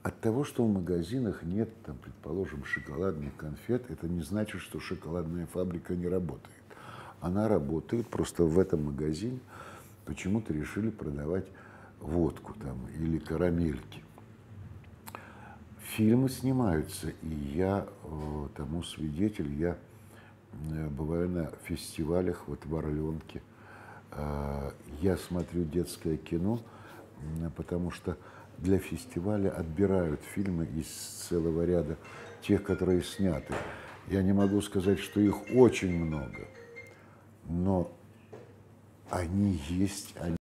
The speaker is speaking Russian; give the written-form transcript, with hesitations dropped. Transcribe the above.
от того, что в магазинах нет, там, предположим, шоколадных конфет, это не значит, что шоколадная фабрика не работает. Она работает, просто в этом магазине почему-то решили продавать водку там или карамельки. Фильмы снимаются, и я тому свидетель. Я бываю на фестивалях, вот в Орленке. Я смотрю детское кино, потому что для фестиваля отбирают фильмы из целого ряда тех, которые сняты. Я не могу сказать, что их очень много, но они есть,